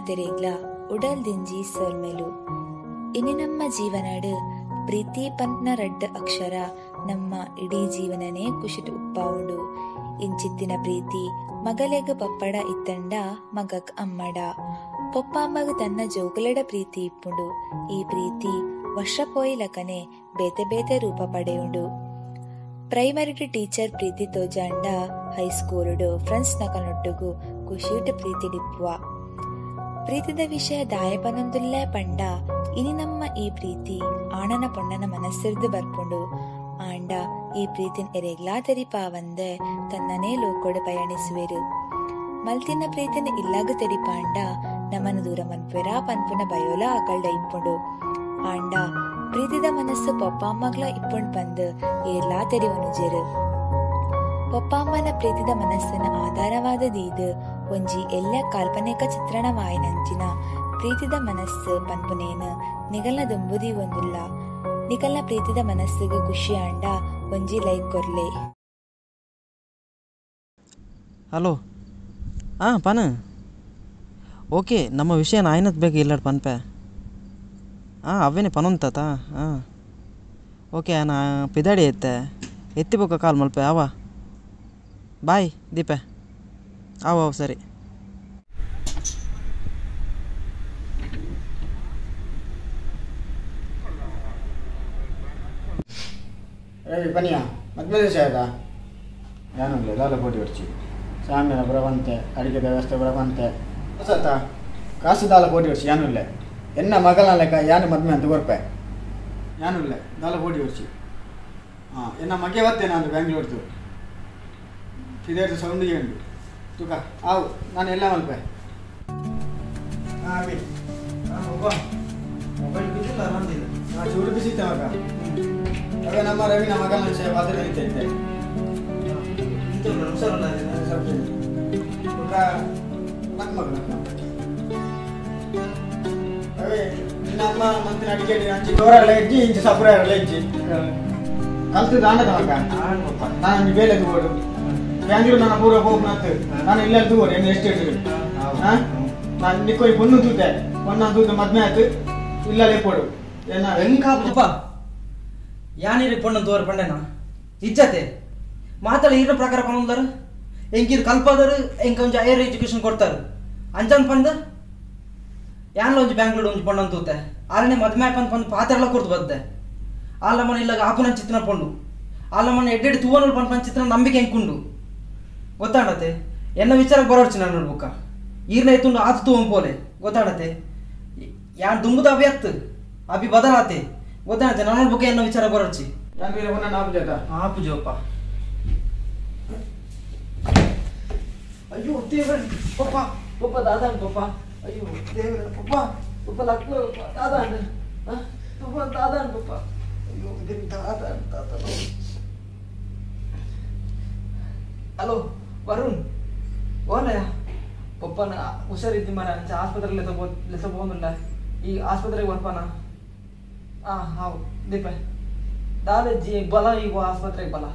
ತೆರೆಗ್ಲ ಉಡಲ್ ದಿಂಜಿ ಸೊಲ್ಮೆಲು ಇನಿ ನಮ್ಮ ಜೀವನಡು ಪ್ರೀತಿ ಪಂತ್ನ ರಡ್ಡ ಅಕ್ಷರ ನಮ್ಮ ಇಡೀ ಜೀವನನೇ ಕುಶಿಟ್ ಉಪ್ಪಾವುಂಡು. ಇಂಚಿತ್ತಿನ ಪ್ರೀತಿ ಮಗಲೆಗ ಪಪ್ಪಡ ಇತ್ತಂಡ ಮಗಕ್ ಅಮ್ಮಡ ಪೊಪ್ಪಾಮಗ ತನ್ನ ಜೋಗುಲೆಡ ಪ್ರೀತಿ ಇಪ್ಪುಂಡು. ಈ ಪ್ರೀತಿ ವರ್ಷ ಪೋಯಿಲಕನೆ ಬೇತೆ ಬೇತೆ ರೂಪ ಪಡೆಯುಂಡು. ಪ್ರೈಮರಿ ಟೀಚರ್ ಪ್ರೀತಿ ತೋಜಾಂಡ ಹೈಸ್ಕೂಲ್ಡು ಫ್ರೆಂಡ್ಸ್ ನಕನೊಟ್ಟುಗು ಖುಷಿಟ್ ಪ್ರೀತಿ ಡಿಪ್ಪುವ. ಪ್ರೀತಿದ ವಿಷಯ ದಾಯಪನೊಂದುಲ್ಲೇ ಪಂಡ ಇನಿ ನಮ್ಮ ಈ ಪ್ರೀತಿ ಆಣನ ಪೊಣ್ಣನ ಮನಸ್ಸಿರ್ದು ಬರ್ಪುಂಡು. ಆಂಡ ಈ ಪ್ರೀತಿನ್ ಎರೆಗ್ಲಾ ತೆರಿಪಾವಂದೆ ತನ್ನನೇ ಲೋಕೋಡು ಪಯಣಿಸುವೆರು. ಮಲ್ತಿನ ಪ್ರೀತಿನ ಇಲ್ಲಾಗ ತೆರಿಪಾಂಡ ನಮ್ಮನ್ನು ದೂರ ಮನ್ಪೆರಾ ಪನ್ಪುನ ಬಯೋಲ ಆಕಳ್ಡ ಇಪ್ಪುಂಡು. ಆಂಡ ಪ್ರೀತಿದ ಮನಸ್ಸು ಪೊಪ್ಪಾಮ್ಮಗ್ಲ ಇಪ್ಪುಂಡ್ ಬಂದು ಏರ್ಲಾ ತೆರಿವನುಜೆರು. ಪೊಪ್ಪಾಮ್ಮನ ಪ್ರೀತಿದ ಮನಸ್ಸಿನ ಆಧಾರವಾದ ದೀದು ಒಂಜಿ ಎಲ್ಲ ಕಾಲ್ಪನಿಕ ಚಿತ್ರಣವಾಯಿನಂಚಿನ ಪ್ರೀತಿದ ಮನಸ್ಸು ಪನ್ಪುನೇನು ನಿಗಲ್ನ ದುಂಬುದಿ ಒಂದುಲ್ಲ. ನಿಗಲ್ನ ಪ್ರೀತಿದ ಮನಸ್ಸಿಗೆ ಖುಷಿ ಆಂಡ ಒಂಜಿ ಲೈಕ್ ಕೊರ್ಲೆ. ಹಲೋ ಪನ ಓಕೆ ನಮ್ಮ ವಿಷಯ ಆಯ್ನತ್ ಬೇಕು ಇಲ್ಲಡ್ ಪನ್ಪೆ ಅವೇನೆ ಪನೊಂತ ಓಕೆ ನಾ ಪಿದಾಡಿ ಎತ್ತಿ ಬೋಕ ಕಾಲ್ ಮಲ್ಪೆ ಅವ ಬಾಯ್ ದೀಪೆ ಅವ ಸರಿ. పనియా మధ్య చేసేదా జ్ఞానంలో దాల పోటీ వచ్చి సామ్యాన బ్రవంతే అడిగే వ్యవస్థ బ్రవంతే ಸತ ಕಾಸು ದಾಲ ಪೋಟಿ ವರ್ಷ ಯಾನುಲ್ಲೆ ಎನ್ನ ಮಗಲ ಲೆಕ್ಕ ಯಾನು ಮದ್ಮೆ ಅಂತ ಗೊರ್ಪೆ ಯಾನುಲ್ಲೆ ದಾಲ ಪೋಟಿ ವರ್ಷ ಎನ್ನ ಮಗೆ ಬರ್ತೇನೆ ನಾನು ಬ್ಯಾಂಗ್ಳೂರ್ದು ಇದೇರ್ದು ಸೌಂಡಿಗೆ ಉಂಟು ತುಕ ಆವು ನಾನು ಎಲ್ಲ ಮಲ್ಪೆ ಅಭಿ ಮೊಬೈಲ್ ಬಿಸಿಲ್ಲ ನಂದಿಲ್ಲ ಚೂರು ಬಿಸಿತ್ತೆ ಮಗ ಅದೇ ನಮ್ಮ ರವಿನ ಮಗನ ವಿಷಯ ಬಾದ್ರೆ ನಿಂತಿದ್ದೆ ನಕ್ ಮಗ ಅವೇ ನಿನ್ನ ಅಮ್ಮ ಮಂತ್ರಿ ಅಡಿಗೆ ಅಂಚಿ ದೋರೆಲ್ಲ ಇಜ್ಜಿ ಇಂಚಿ ಸಪುರ ಎಲ್ಲ ಇಜ್ಜಿ ಕಲ್ತು ದಾನದ ಮಗ ನಾನು ಬೇಲೆ ದೂರು ಬ್ಯಾಂಗ್ಳೂರು ನನ್ನ ಪೂರ ಹೋಗ್ನತ್ತು ನಾನು ಇಲ್ಲ ದೂರು ಏನು ಎಸ್ಟೇಟ್ ನಾನು ನಿಕ್ಕೋಯ್ பொண்ணு தூத்தே பொண்ணா தூத்த மத்மே ஆத்து இல்லலே போடு என்ன ಎಂಕಾಪಪ್ಪ ಯಾನಿರಿ ಪೊಣ್ಣು ತೋರ್ ಪಂಡೆನ ಇಜ್ಜತೆ ಮಾತಲ್ಲ ಇರೋ ಪ್ರಕಾರ ಪನೊಂದಾರು ಎಂಕಿದು ಕಲ್ಪದರು ಎಂಕ ಒಂಜಿ ಹೈಯರ್ ಎಜುಕೇಶನ್ ಕೊಡ್ತಾರು ಅಂಜನ್ ಪಂದ ಯಾನ್ಲ ಒಂಜಿ ಬ್ಯಾಂಗ್ಳೂರು ಒಂಜಿ ಪೊಣ್ಣು ತೂತೆ ಆರನೇ ಮದ್ಮೆ ಪಂದ್ ಪಂದ್ ಪಾತ್ರೆಲ್ಲ ಕೊಡ್ತು ಬದ್ದೆ ಆಲ ಮನ ಇಲ್ಲಾಗ ಆಪುನ ಚಿತ್ರನ ಪೊಂಡು ಆಲ ಮನ ಎಡ್ಡೆಡ್ ತೂವನಲ್ ಪಂದ್ ಪಂದ್ ಚಿತ್ರನ ನಂಬಿಕೆ ಎಂಕುಂಡು ಗೊತ್ತಾಡತೆ ಎನ್ನ ವಿಚಾರಕ್ಕೆ ಬರೋಡ್ಚಿ ನಾನು ನೋಡ್ಬೇಕ ಈರ್ನ ಎತ್ತುಂಡು ಆತು ತೂವಂ ಪೋಲೆ ಗೊತ್ತಾಡತೆ ಯಾನ್ ದುಂಬುದ ಅಭಿ ಅತ್ತು ಅಭಿ ಬದಲಾತೆ ಗೊತ್ತಾಡತೆ ನಾನು ನೋಡ್ಬೇಕ ಎನ್ನ ವಿಚಾರ ಬರೋಡ್ಚಿ ಯಾನ್ ವೀರ ಪೊನ್ನ ನಾಪು ಜೇತ ಆಪು ಜೋಪ ಅಯ್ಯೋ ದೇವ್ರ ಪಪ್ಪ ಪಪ್ಪ ದಾದಾನ್ ಪಪ್ಪ ಅಯ್ಯೋ ದೇವ್ರ ಪಪ್ಪ ಪಪ್ಪ ಲಕ್ಕು ದಾದಾನ್ ಪಪ್ಪ ದಾದಾನ್ ಪಪ್ಪ ಅಯ್ಯೋ ದಾದಾನ್ ದಾದಾನ್ ಹಲೋ ವರುಣ್ ಓನಯ್ಯ ಪಪ್ಪನ ಹುಷಾರಿದ್ದಿ ಮರ ಅಂಚೆ ಆಸ್ಪತ್ರೆಯಲ್ಲಿ ಲೆಸಬೋದಿಲ್ಲ ಈ ಆಸ್ಪತ್ರೆಗೆ ಬರ್ಪನ ಹೌದು ದೀಪ ದಾದಾಜಿ ಬಲ ಈಗ ಆಸ್ಪತ್ರೆಗೆ ಬಲ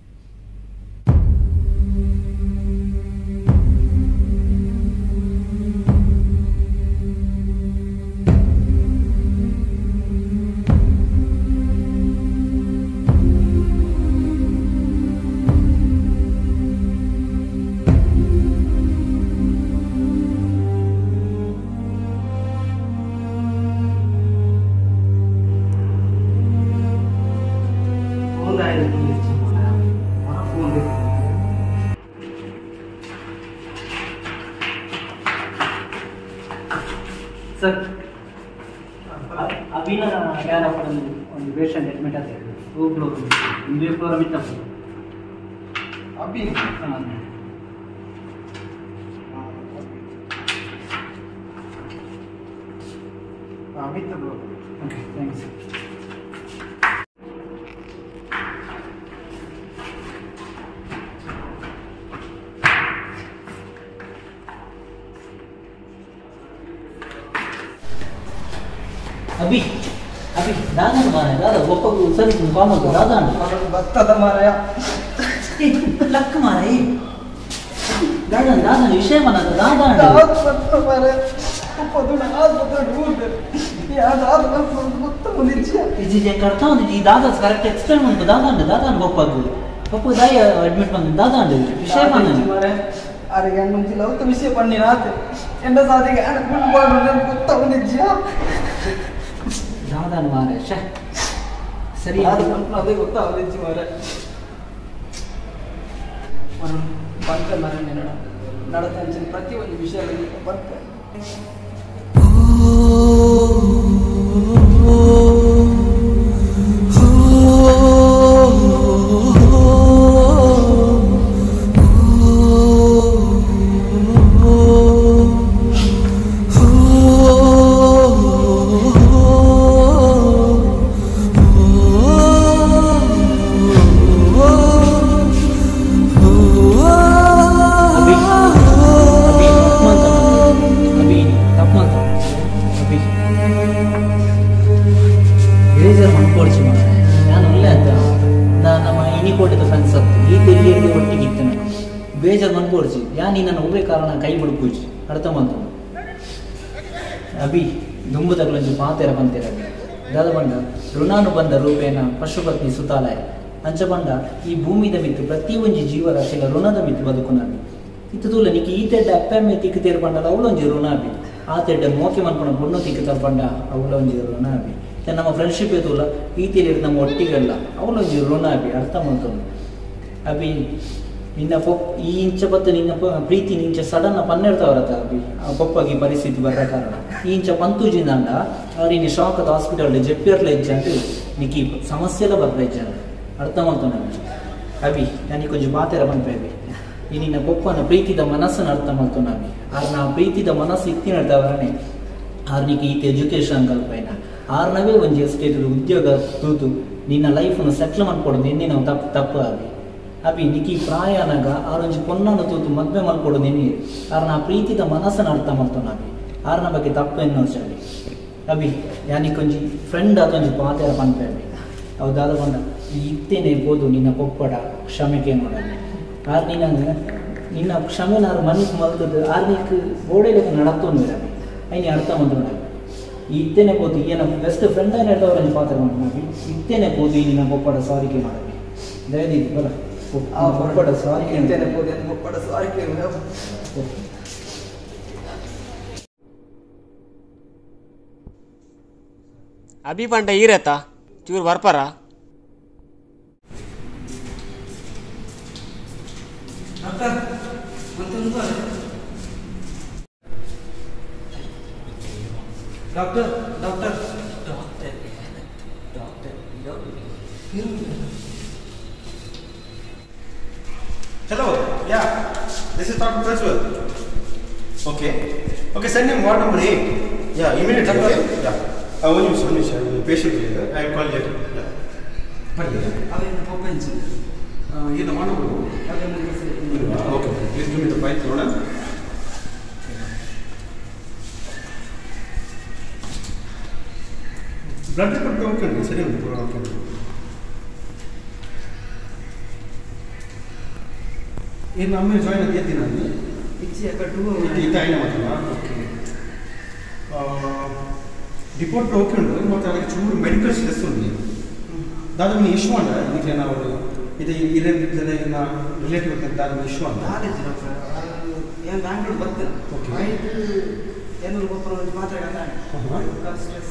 ಸರ್ ಅಭಿನ ಯಾರಪ್ಪ ಒಂದು ಪೇಷಂಟ್ ಅಡ್ಮಿಟ್ ಆದ ಇಂದು ಫ್ಲೋರ್ ಮಿತ್ತಪ್ಪ ಅಭಿ ಮಿತ್ತ ಬ್ರೋ ಓಕೆ ಥ್ಯಾಂಕ್ಸ್ अभी अभी दादा मारे दादा वो सर कौन हो दादा ಭಕ್ತದ ಮಾರಾಯ लक मारे दादा दादा विषय मना दादा ಮಾರಾಯ ఇది కడతా ఉంది ఈ దాదా కరెక్ట్ ఎక్స్ప్లెయిన్ మనకు దాదా అండి దాదా అని గొప్పకు గొప్ప దాయి అడ్మిట్ పంది దాదా అండి విషయ పంది ಅರೆಗೆ ಮುಂಚೆ ಲೌತ ವಿಷಯ ಪಣ್ಣಿ ರಾತ್ರಿ ಎಂಡ ಸಾಧಿಗೆ ಗುಂಡ್ಬಾಡು ಗೊತ್ತ ನಿಜ దాదా అని మారే సరి అదే ಗೊತ್ತ నిజ మారే మనం ಬಂತ ಮರೆ ನಡತಂಚಿನ ಪ್ರತಿಯೊಂದು ವಿಷಯದಲ್ಲಿ ಬರ್ತ ಬೇಜಾರು ಮನ್ಕೊಡ್ಸಿ ನೀ ನನ್ನ ಒಬ್ಬೇ ಕಾರಣ ಕೈ ಬಿಡ್ಪೂಜಿ ಅರ್ಥ ಮಾಡ್ತು ಅಭಿ ದುಂಬು ತಗಲಂಜು ಪಾತೆರ ಬಂತೀರ ದಾದ ಬಂಡ ಋಣಾನು ಬಂದ ರೂಪೇನ ಪಶುಪತ್ನಿ ಸುತಾಲಯ ಅಂಚ ಬಂಡ ಈ ಭೂಮಿದ ಮಿತ್ತು ಪ್ರತಿಯೊಂದು ಜೀವರಾಶಿಲ ಋಣದ ಮಿತ್ತು ಬದುಕುನಾಬಿ ಇತ್ತು ತೂಲ ನೀಕಿ ಈ ತೆಡ್ಡ ಅಪ್ಪಮ್ಮೆ ತಿಕ್ಕು ತೀರ್ ಬಂಡಲ ಅವಳೊಂಜಿ ಋಣಾಬಿ ಆ ತೆಡ್ಡ ಮೋಕೆ ಮನ್ಪಣ ಬೊಣ್ಣು ತಿಕ್ಕು ತರ್ಪಂಡ ಅವಳೊಂಜಿ ಋಣಾಬಿ ನಮ್ಮ ಫ್ರೆಂಡ್ಶಿಪ್ ಇತ್ತಲ್ಲ ಈ ತೀರಿದ ನಮ್ಮ ಒಟ್ಟಿಗೆಲ್ಲ ಅವಳೊಂಜಿ ಋಣಾಬಿ ಅರ್ಥ ಮಾಡ್ಕೊಂಡು ಅಭಿ ನಿನ್ನ ಈ ಇಂಚ ಬತ್ತು ನಿನ್ನ ಪ್ರೀತಿ ನಿಂಚ ಸಡನ್ ಪನ್ನೆಡ್ತಾವ್ರತ ಅಭಿ ಆ ಪಪ್ಪಗೆ ಪರಿಸ್ಥಿತಿ ಬರ ಕಾರಣ ಈ ಇಂಚ ಪಂತೂಜಿಂದಂಡ ನೀನು ಶಾಕದ ಹಾಸ್ಪಿಟಲ್ ಜೆಪ್ಪಿರ್ಲ ಹೆಜ್ಜೆ ಅಂತ ನೀಕಿ ಸಮಸ್ಯೆಲ್ಲ ಬರ್ರ ಹೆಜ್ಜೆ ಅರ್ಥ ಮಾಡ್ತಾನೆ ಅಭಿ ನನಗೆ ಕೊಂಚ ಮಾತೆರ ಬಂದ್ಪೆ ಅಭಿ ಈ ನಿನ್ನ ಪಪ್ಪನ ಪ್ರೀತಿದ ಮನಸ್ಸನ್ನು ಅರ್ಥ ಮಾಡ್ತಾನೆ ಅಭಿ ಆರ್ ನಾ ಪ್ರೀತಿದ ಮನಸ್ಸು ಇತ್ತಿನಡ್ದವರನೇ ಆರ್ ನೀಕಿ ಈತ ಎಜುಕೇಶನ್ ಕಲ್ಪೈನ ಆರ್ನವೇ ಒಂಜಿ ಎಸ್ಟೇಟ್ ಉದ್ಯೋಗ ತೂತು ನಿನ್ನ ಲೈಫನ್ನು ಸೆಟ್ಲ್ ಮಾಡ್ಕೊಡೋದು ನಿನ್ನೆ ನಾವು ತಪ್ಪು ಅಭಿ ಅಭಿ ನಿಕಿ ಪ್ರಾಯನಾಗ ಆರೊಂಜಿ ಪೊನ್ನನ್ನು ತೂತು ಮದ್ವೆ ಮಲ್ಕೊಡೋದು ನಿನ್ನೆ ಆರ್ನ ಆ ಪ್ರೀತಿದ ಮನಸ್ಸನ್ನು ಅರ್ಥ ಮಾಡ್ತಾನೆ ಅಭಿ ಆರ್ನ ಬಗ್ಗೆ ತಪ್ಪು ಎನ್ನೋರ್ಚ ಅಭಿ ಯಾನಿಕೊಂಜಿ ಫ್ರೆಂಡ್ ಅದೊಂಜಿ ಪಾತೆರ ಪಂಪೆ ಅಭಿ ಹೌದಾದ ಬಂದ ಇತ್ತೇನೆ ಬೋದು ನಿನ್ನ ಕೊಪ್ಪಡ ಕ್ಷಮೆಗೆ ನೋಡ ಆರ್ ನಿನ್ನ ಕ್ಷಮೆನಾರು ಮನಸ್ಸು ಮಲ್ತದ್ದು ಆರ್ನಿಕ್ ಗೋಡೆಲೆಕ್ಕ ನಡತ್ತೊಂದು ಅಭಿ ಐನಿ ಅರ್ಥ ಮಾಡ್ತಾನೆ ಇತ್ತೇನೆ ಬೋದು ಏನ ಬೆಸ್ಟ್ ಫ್ರೆಂಡ್ ಏನು ಹೇಳ್ದವ್ರಂಜಿ ಪಾತೆರ ಮಾಡಿ ಇತ್ತೇನೆ ಬೋದು ಈ ನಿನ್ನ ಕೊಪ್ಪಡ ಸಾರಿಗೆ ಮಾಡಬಿ ದಯದಿ ಬರ ಕೊಪ್ಪಡ ಸಾರಿಗೆ ಇತ್ತೇನೆ ಬೋದು ಕೊಪ್ಪಡ ಸಾರಿಗೆ ಅಭಿ ಪಂಡ ಈರತ್ತ ಚೂರು ಬರ್ಪಾರ doctor Hello, yeah, this is Dr. Prajwal. Okay, send him ward number 8. Yeah, immediately. Okay? Yeah. One minute, patient is there. I will call later. Yeah. ಅವೇನು ಓಪನ್ಸ್ ಏನು ಮಾಡಬಹುದು? Okay, please give me the file, ನೋಡ. Blood report okay ಸರಿ okay. ಏನು ಆಮೇಲೆ join ಆಗಿ ಎದ್ದಿನ ಅಲ್ಲಿ ಇದ್ದಾಯಿನ ಮಾತ್ರ ಓಕೆ ರಿಪೋರ್ಟ್ ಓಕೆ ಉಂಟು ಮತ್ತು ಅದಕ್ಕೆ ಚೂರು ಮೆಡಿಕಲ್ ಸ್ಟ್ರೆಸ್ ಉಂಟು దాదాపు ఇష్యూ అంట ఇంకేనా వాళ్ళు ఇది ఇరేనా రిలేటివ్ దాదాపు ఇష్యూ అంట ಏನು ಬ್ಯಾಂಗ್ಳೂರ್ ಬರ್ತೀನಿ ಓಕೆ ಏನು ಒಬ್ಬರು ಮಾತಾಡ ಸ್ಟ್ರೆಸ್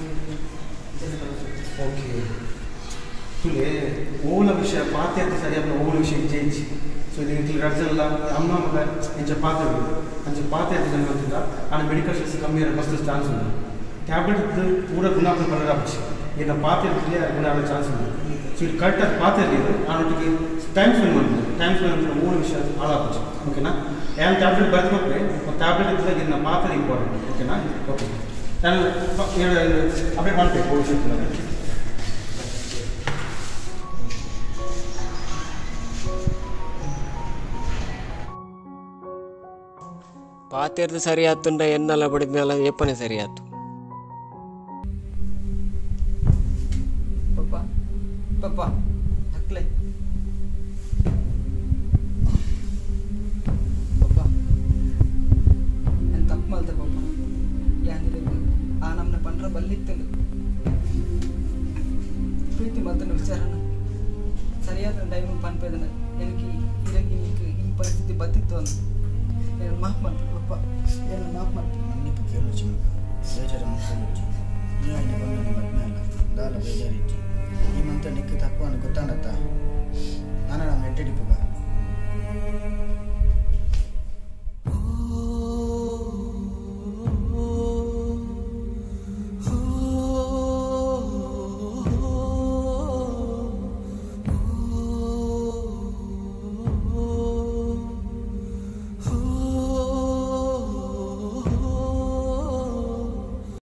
ಓಕೆ ತುಲೆ ಓಲ ವಿಷಯ ಪಾತೆ ಅಂತ ಸರಿ ಅಪ್ಪ ಓಲ ವಿಷಯ ಚೇಂಜ್ ಸೊ ಇದು ರಡ್ಜಲ್ಲ ಅಮ್ಮ ಮಗ ಇಂಚ ಪಾತೆ ಅಂಚ ಪಾತೆ ಅಂತ ಗೊತ್ತಿಲ್ಲ ಆನ ಮೆಡಿಕಲ್ ಸ್ಟ್ರೆಸ್ ಕಮ್ಮಿ ಇರೋ ಮಸ್ತ್ ಚಾನ್ಸ್ ಉಂಟು ಟ್ಯಾಬ್ಲೆಟ್ ಪೂರ ಗುಣಾಪನ ಬರೋದು ಆಪಚ್ಚಿ ಏನ ಪಾತೆ ಇರ್ತದೆ ಗುಣ ಆಗೋ ಚಾನ್ಸ್ ಉಂಟು ಸೊ ಇದು ಕರೆಕ್ಟಾಗಿ ಪಾತೆ ಇರಲಿಲ್ಲ ಆನೊಟ್ಟಿಗೆ ಟೈಮ್ ಸ್ಪೆಂಡ್ ಮಾಡ್ತೀನಿ ಟೈಮ್ ಸ್ಪೆಂಡ್ ಅಂತ ಮೂರು ವಿಷಯ ಹಾಳಾಪಚ್ಚಿ ಓಕೆನಾ ಏನು ಟ್ಯಾಬ್ಲೆಟ್ ಬರ್ಕೊಟ್ರೆ ಟ್ಯಾಬ್ಲೆಟ್ ಇದ್ದಾಗ ಇನ್ನು ಮಾತ್ರ ಇಂಪಾರ್ಟೆಂಟ್ ಓಕೆನಾ ಓಕೆ ನಾನು ಅಪ್ಡೇಟ್ ಮಾಡಬೇಕು ಹೋಗಿ ಪಾತೆರ್ದು ಸರಿ ಆತುಂಡ ಎನ್ನೆಲ್ಲ ಬಡಿದ್ಮೇಲೆ ಏಪನೆ ಸರಿ ಆಯ್ತು. ಪಪ್ಪ ಪಪ್ಪ ಹಕ್ಲೆ ಪಪ್ಪ ನಾನು ತಪ್ಪು ಮಾಡ್ತೆ ಪಪ್ಪ ಬಲ್ಲಿತ್ತು ಪ್ರೀತಿ ಮಾತನ ವಿಚಾರನ ಸರಿಯಾದ ಟೈಮ್ ಪನ್ಪೇದನ ನನಗೆ ಇರಗಿ ಈ ಪರಿಸ್ಥಿತಿ ಬತ್ತಿತ್ತು ಅಂತ నేను మాకు పప్ప నేను మాకు అన్ని కేరొచ్చి బేజారు ముఖ్యం వచ్చి నీ ఆయన పనులు మధ్యాహ్నం దాని బేజారు ఇచ్చి ఈ మంతా నీకు తక్కువ అనుకో